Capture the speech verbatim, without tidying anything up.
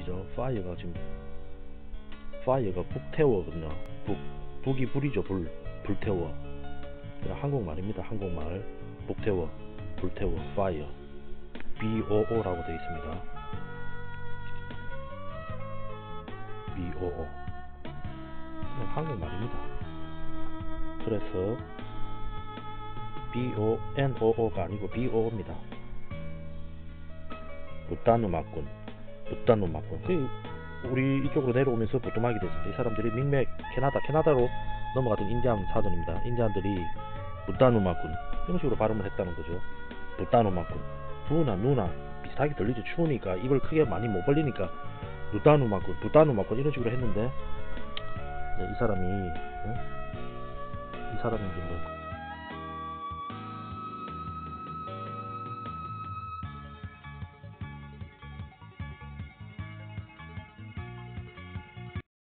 뜻이죠. fire가 지금 fire가 북태워거든요. 북, 북이 불이죠. 불, 불태워. 한국말입니다. 한국말. 북태워, 불태워, fire. 비오오라고 되어 있습니다. 비오오. 한국말입니다. 그래서 비오노오가 아니고 비오오입니다. 부타누마군, 부타누마군. 그 우리 이쪽으로 내려오면서 부뚜막이 됐습니다. 이 사람들이 믹맥 캐나다, 캐나다로 넘어갔던 인디안 사전입니다. 인디안들이 부타누마군 이런 식으로 발음을 했다는 거죠. 부타누마군. 부나 누나 비슷하게 들리죠. 추우니까 입을 크게 많이 못 벌리니까 부타누마군, 부타누마군 이런 식으로 했는데 네, 이 사람이 네? 이 사람이 이제 뭐